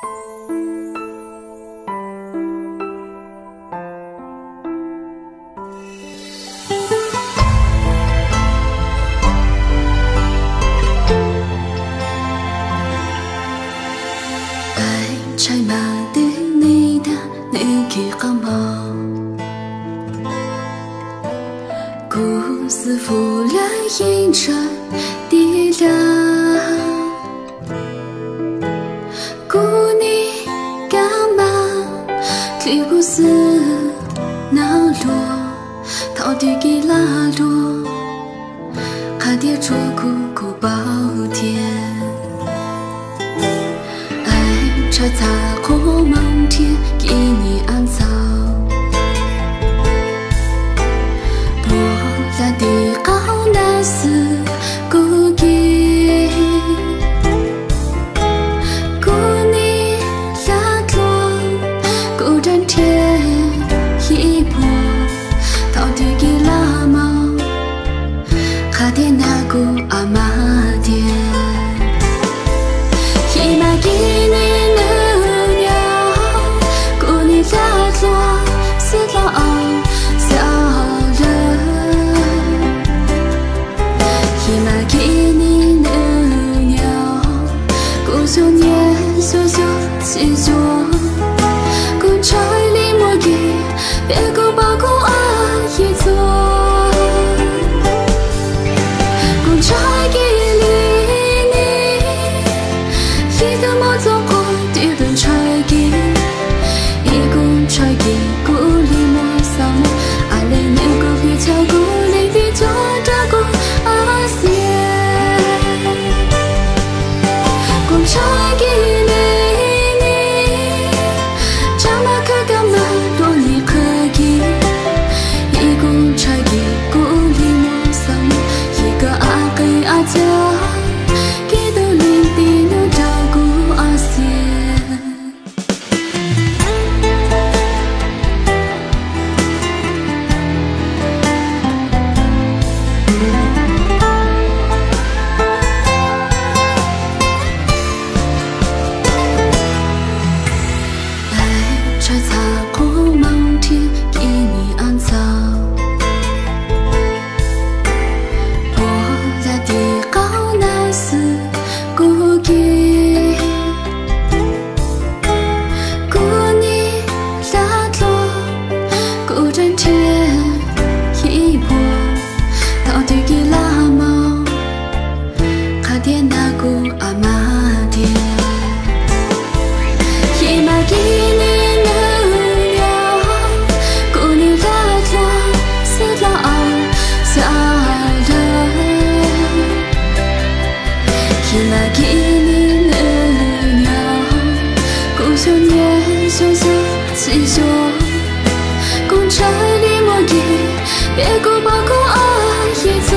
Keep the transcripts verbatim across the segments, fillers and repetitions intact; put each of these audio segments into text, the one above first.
trái mà đến ni đã ni khi có mò故事浮来映着地亮故你干嘛离故事那落到底给拉落看跌着苦苦宝天车擦过漫天，给你安葬。波拉的高那是孤寂，孤你拉落，孤单天一波，到底给拉毛，卡点那个阿妈点，一马给你。少年小小气着，公差里莫给，别个把公阿姨做，公差给里你，一个莫做过，第二差给，一公差给，故里莫扫莫，阿来那个比较故里的做着过阿些。差给你你，怎么可干嘛多你可给？一共差给故里莫桑，一个阿给阿家，给到领地能照顾阿些。车擦过漫天，给你安葬。波拉的高那是孤寂，孤你拉落，孤单天一波，到底给拉毛，卡点那个阿妈点，一马给你。给你的鸟，故乡年小小气着，公差里莫给，别个把公阿姨做，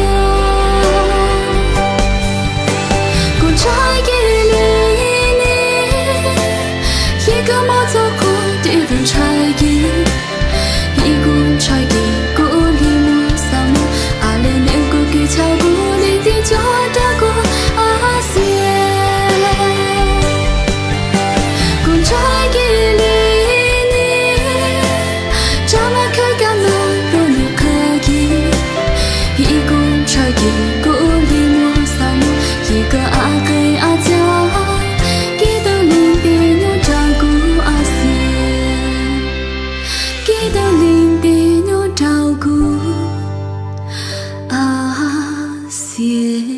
公差给你你，一个莫做过，第二差给，一公差给，故里莫扫莫，阿来那个给巧故里的做着过阿些。故里莫扫莫，一个阿给阿家，给到领地牛照顾阿些，给到领地牛照顾阿些。